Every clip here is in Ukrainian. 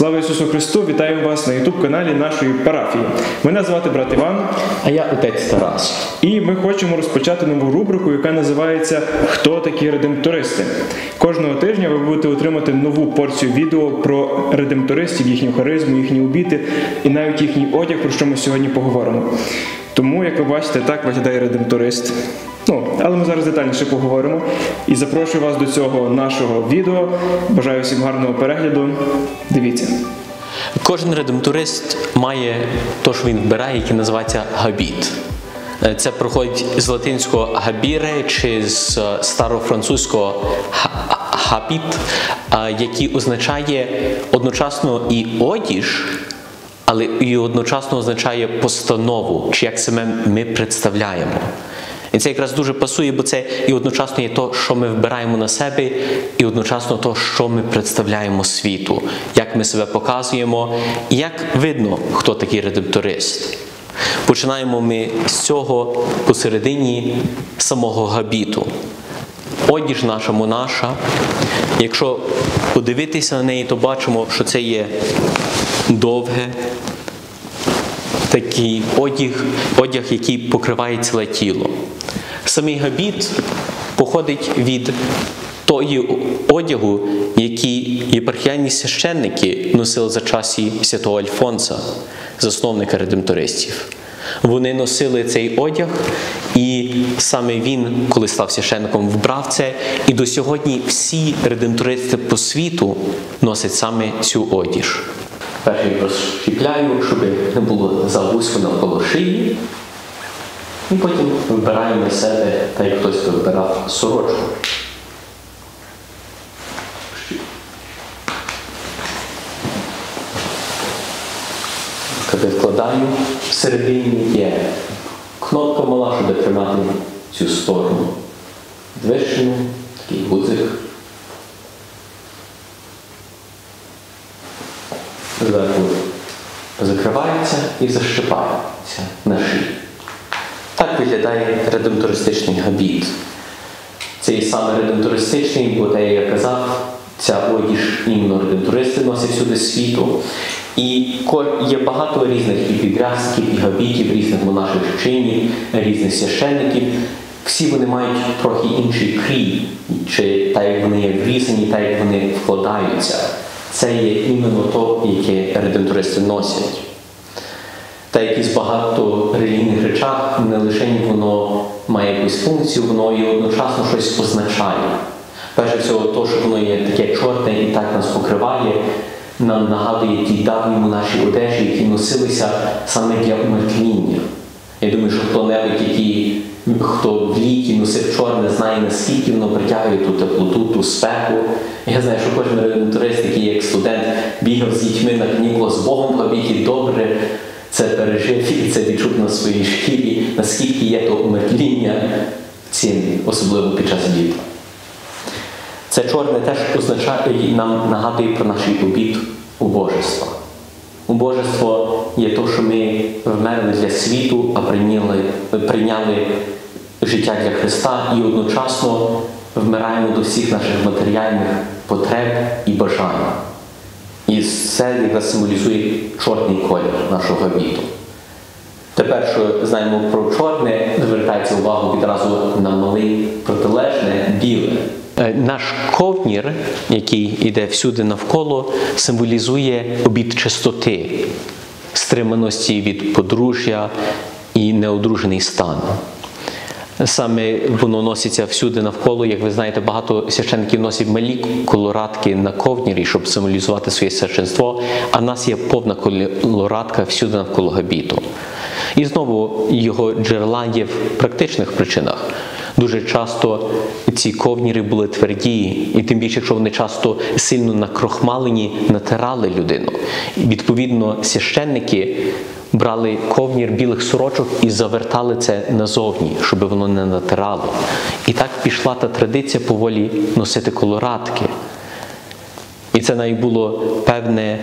Слава Ісусу Христу! Вітаю вас на YouTube-каналі нашої парафії. Мене звати брат Іван. А я отець Тарас. І ми хочемо розпочати нову рубрику, яка називається «Хто такі редемптористи?». Кожного тижня ви будете отримати нову порцію відео про редемптористів, їхню харизму, їхні обіти і навіть їхній одяг, про що ми сьогодні поговоримо. Тому, як ви бачите, так виглядає редемпторист. Але ми зараз детальніше поговоримо. І запрошую вас до цього нашого відео. Бажаю всім гарного перегляду. Дивіться. Кожен редемпторист має те, що він вбирає, яке називається габіт. Це проходить з латинського «габіре» чи з старофранцузького «хабіт», який означає одночасно і одіж, але і одночасно означає постанову, чи як себе ми представляємо. І це якраз дуже пасує, бо це і одночасно є те, що ми вбираємо на себе, і одночасно те, що ми представляємо світу, як ми себе показуємо, і як видно, хто такий редемпторист. Починаємо ми з цього посередині самого габіту. Одіж наша монаша. Якщо подивитися на неї, то бачимо, що це є довге, такий одяг, який покриває ціле тіло. Самий габіт походить від того одягу, який єпархіальні священники носили за часів святого Альфонса, засновника редемптористів. Вони носили цей одяг, і саме він, коли став священником, вбрав це, і до сьогодні всі редемптористи по світу носять саме цю одіж. Перший розщіпляю, щоб не було завузько навколо шиї. І потім вибираємо на себе, так як хтось вибирав сорочку. Коли вкладаю, всередині є кнопка мала, щоб тримати цю сторону. Двищину, такий гудзик. Зверху закривається і защипається на шиї. Так виглядає редемптористичний габіт. Цей саме редемптористичний, бо те, як я казав, ця одіж іменно редемптористи носять всюди світу. І є багато різних і підрязків, і габітів, різних монаших чинів, різних священників. Всі вони мають трохи інший крій, чи так як вони є врізані, так як вони вкладаються. Це є іменно то, яке редемптористи носять. Та якісь багато релігійних речах, не лише воно має якусь функцію, воно і одночасно щось означає. Перше всього, то, що воно є таке чорне і так нас покриває, нам нагадує ті давні монаші одежі, які носилися саме для умертвіння. Я думаю, що хто-небудь, хто в літі носив чорне, знає, наскільки воно притягує ту теплоту, ту спеку. Я знаю, що кожен редемпторист, який як студент бігав з дітьми на канікулах з Богом в габіті, добре це пережив і це відчув на своїй шкірі, наскільки є то умертвіння цим, особливо під час літа. Це чорне теж означає і нам нагадує про наш обід убожества. Убожество є те, що ми вмерли для світу, а прийняли життя для Христа і одночасно вмираємо до всіх наших матеріальних потреб і бажань. І це якраз символізує чорний колір нашого габіту. Тепер, що знаємо про чорне, звертається увагу відразу на малий протилежне, біле. Наш ковнір, який йде всюди навколо, символізує обід чистоти, стриманості від подружжя і неодружений стан. Саме воно носиться всюди навколо. Як ви знаєте, багато священників носять малі колорадки на ковнірі, щоб символізувати своє священство, а в нас є повна колорадка всюди навколо габіту. І знову його джерела є в практичних причинах. Дуже часто ці ковніри були тверді, і тим більше, якщо вони часто сильно накрохмалені, натирали людину. І, відповідно, священники брали ковнір білих сорочок і завертали це назовні, щоб воно не натирало. І так пішла та традиція поволі носити колорадки. І це навіть було певне,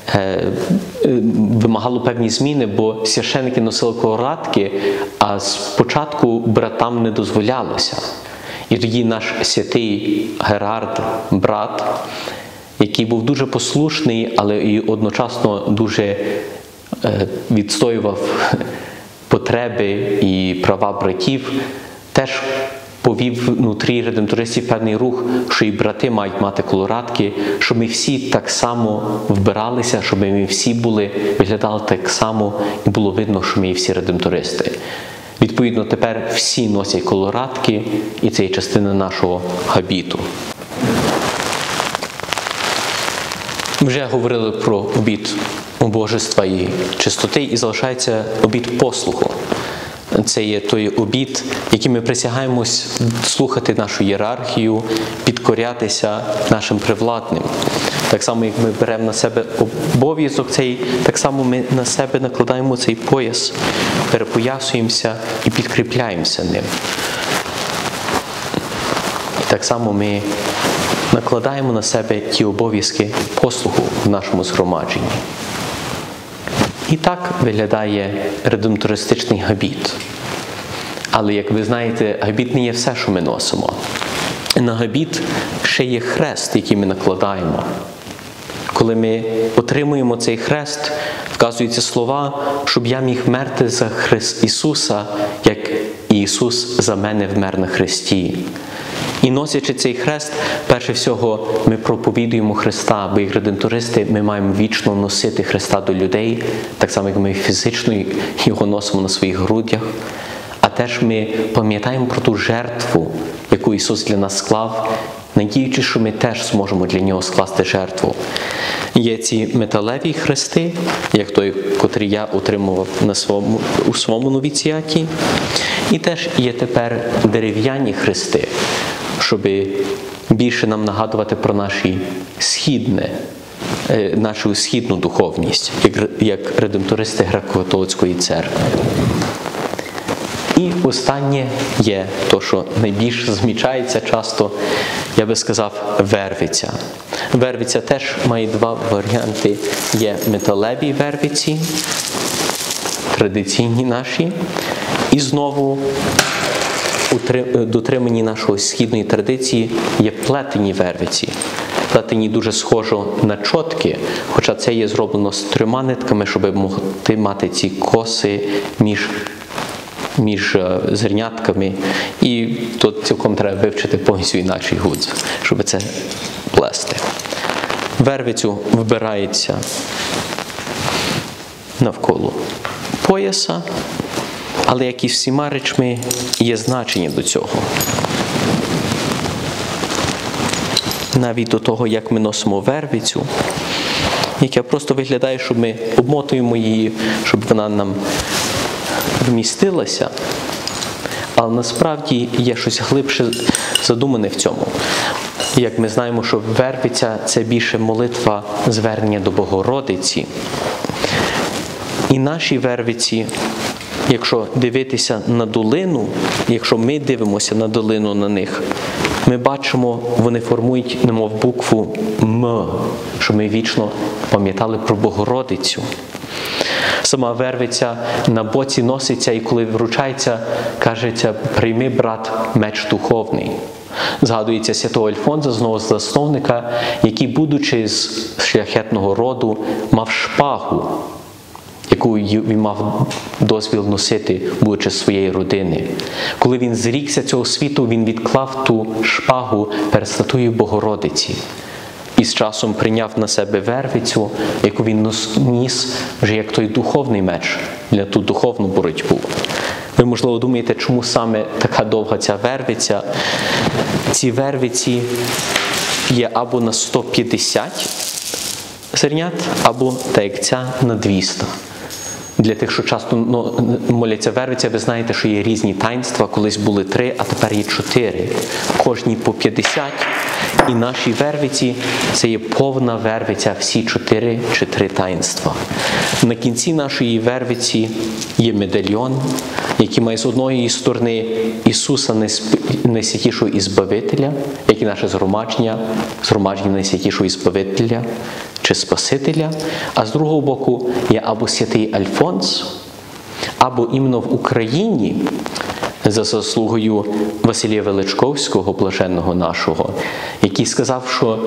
вимагало певні зміни, бо священники носили колорадки, а спочатку братам не дозволялося. І тоді наш святий Герард, брат, який був дуже послушний, але і одночасно дуже відстоював потреби і права братів, теж повів внутрі редемтористів певний рух, що і брати мають мати колорадки, щоб ми всі так само вбиралися, щоб ми всі виглядали так само, і було видно, що ми всі редемтористи. Відповідно, тепер всі носять колорадки, і це є частина нашого габіту. Вже говорили про обід убожества і чистоти, і залишається обід послуху. Це є той обід, який ми присягаємось слухати нашу ієрархію, підкорятися нашим привладним. Так само, як ми беремо на себе обов'язок цей, так само ми на себе накладаємо цей пояс, перепоясуємося і підкріпляємося ним. І так само ми накладаємо на себе ті обов'язки послуху в нашому згромадженні. І так виглядає редемтористичний габіт. Але, як ви знаєте, габіт не є все, що ми носимо. На габіт ще є хрест, який ми накладаємо. Коли ми отримуємо цей хрест, вказуються слова, щоб я міг вмерти за Христ Ісуса, як Ісус за мене вмер на хресті. І носячи цей хрест, перше всього, ми проповідуємо Христа, бо як редемтористи ми маємо вічно носити Христа до людей, так само, як ми фізично його носимо на своїх грудях. А теж ми пам'ятаємо про ту жертву, яку Ісус для нас склав, надіючись, що ми теж зможемо для Нього скласти жертву. Є ці металеві хрести, як той, котрий я отримував у своєму новіціаті. І теж є тепер дерев'яні хрести, щоб більше нам нагадувати про нашу східну духовність, як редемтористи Греко-католицької церкви. І останнє є то, що найбільше замічається часто, я би сказав, вервиця. Вервиця теж має два варіанти. Є металеві вервиці, традиційні наші, і знову дотримані нашої східної традиції є плетені вервиці. Плетені дуже схожо на чотки, хоча це є зроблено з 3 нитками, щоб могти мати ці коси між зернятками. І тут цілком треба вивчити повністю інакший гудз, щоб це плести. Вервицю вбирається навколо пояса, але, як і всіма речами, є значення до цього. Навіть до того, як ми носимо вервицю, яка просто виглядає, щоб ми обмотуємо її, щоб вона нам вмістилася, але насправді є щось глибше задумане в цьому. Як ми знаємо, що вервиця – це більше молитва звернення до Богородиці. І наші вервиці, якщо дивитися на долину, якщо ми дивимося на долину на них, ми бачимо, вони формують, немов букву М, щоб ми вічно пам'ятали про Богородицю. Сама вервиця на боці носиться, і коли вручається, кажеться: «Прийми, брат, меч духовний». Згадується святого Альфонса, знову засновника, який, будучи з шляхетного роду, мав шпагу, яку він мав дозвіл носити, будучи з своєї родини. Коли він зрікся цього світу, він відклав ту шпагу перед статуєю Богородиці. І з часом прийняв на себе вервицю, яку він ніс вже як той духовний меч для ту духовну боротьбу. Ви, можливо, думаєте, чому саме така довга ця вервиця? Ці вервиці є або на 150 зернят, або, так як ця, на 200. Для тих, що часто моляться вервиця, ви знаєте, що є різні таїнства. Колись були 3, а тепер є 4. Кожні по 50. І наші вервиці – це є повна вервиця, всі 4 чи 3 таїнства. На кінці нашої вервиці є медальйон, який має з одної сторони Ісуса найсвятішого Ізбавителя, як і наше згромадження найсвятішого Ізбавителя чи Спасителя, а з другого боку є або святий Альфонс, або іменно в Україні, за заслугою Василія Величковського, блаженного нашого, який сказав, що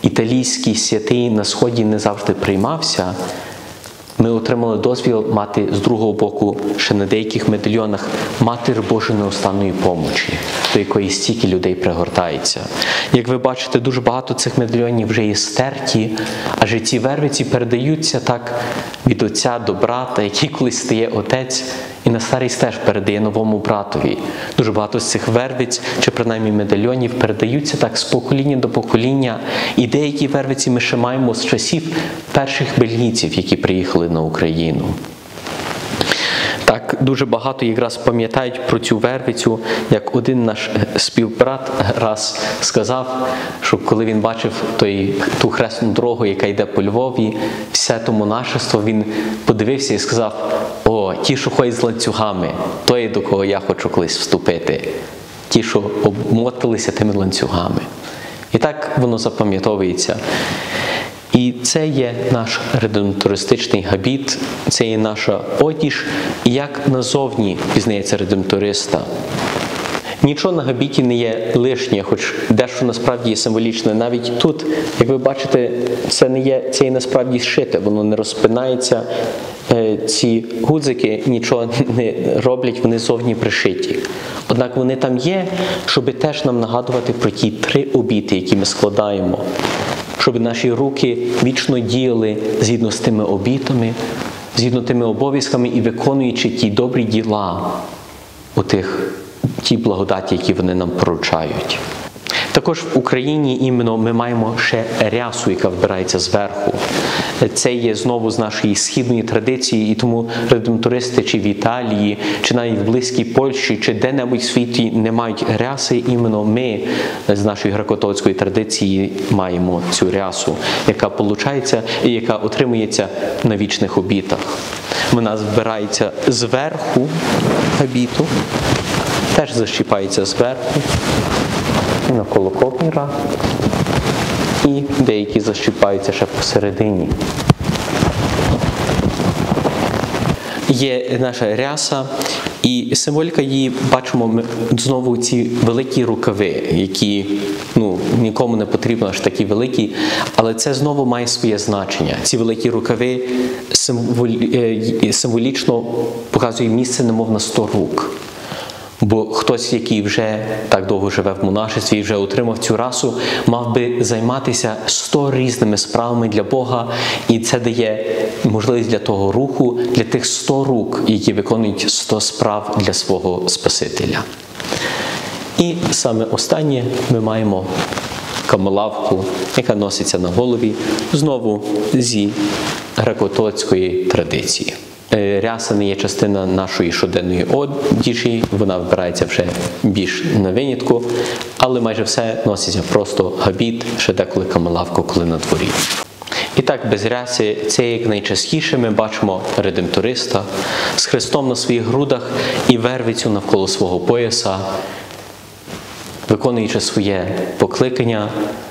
італійський святий на Сході не завжди приймався, ми отримали дозвіл мати з другого боку ще на деяких медальйонах Матір Божої неустанної помочі, до якої стільки людей пригортається. Як ви бачите, дуже багато цих медальйонів вже є стерті, адже ці вервиці передаються так від отця до брата, який колись стає отець, і на старість теж передає новому братові. Дуже багато з цих вервиць, чи принаймні медальйонів, передаються так з покоління до покоління. І деякі вервиці ми ще маємо з часів перших бельгійців, які приїхали на Україну. Так, дуже багато якраз пам'ятають про цю вервицю, як один наш співбрат раз сказав, що коли він бачив ту хресну дорогу, яка йде по Львові, все то монашество, він подивився і сказав: «О, ті, що ходять з ланцюгами, то є до кого я хочу колись вступити. Ті, що обмоталися тими ланцюгами». І так воно запам'ятовується. І це є наш редемптористичний габіт, це є наша одіж, і як назовні пізнається редемпториста. Нічого на габіті не є лишнє, хоч дещо насправді є символічне. Навіть тут, як ви бачите, це є насправді зшите, воно не розпинається. Ці гудзики нічого не роблять, вони зовні пришиті. Однак вони там є, щоб теж нам нагадувати про ті 3 обіти, які ми складаємо. Щоб наші руки вічно діяли згідно з тими обітами, згідно тими обов'язками і виконуючи ті добрі діла, ті благодаті, які вони нам поручають. Також в Україні іменно ми маємо ще рясу, яка вбирається зверху. Це є знову з нашої східної традиції, і тому редемптористи чи в Італії, чи навіть в близькій Польщі, чи де-небудь в світі не мають ряси. Іменно ми з нашої греко-католицької традиції маємо цю рясу, яка получається і яка отримується на вічних обітах. Вона збирається зверху габіту, теж защіпається зверху, навколо копніра, і деякі защіпаються ще посередині. Є наша ряса, і символіка її, бачимо, ми знову ці великі рукави, які нікому не потрібно, аж такі великі, але це знову має своє значення. Ці великі рукави символічно показують місце немов на 100 рук. Бо хтось, який вже так довго живе в монашестві і вже отримав цю расу, мав би займатися 100 різними справами для Бога, і це дає можливість для того руху, для тих 100 рук, які виконують 100 справ для свого Спасителя. І саме останнє ми маємо камелавку, яка носиться на голові, знову зі греко-католицької традиції. Ряса не є частина нашої щоденної одежі, вона вбирається вже більш на винятку, але майже все носиться просто габіт, ще деколи камелавку, коли на дворі. І так, без ряси, це як найчастіше ми бачимо редемпториста з хрестом на своїх грудах і вервицю навколо свого пояса, виконуючи своє покликання,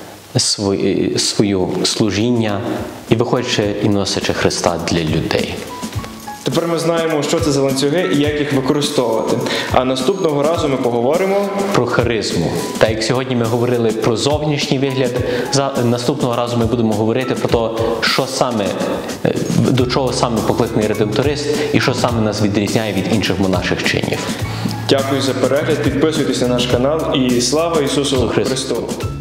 своє служіння і виходячи і носячи Христа для людей. Тепер ми знаємо, що це за ланцюги і як їх використовувати. А наступного разу ми поговоримо про харизму. Так як сьогодні ми говорили про зовнішній вигляд, наступного разу ми будемо говорити про те, що саме, до чого саме покликаний редемпторист і що саме нас відрізняє від інших монаших чинів. Дякую за перегляд, підписуйтесь на наш канал і слава Ісусу Христу!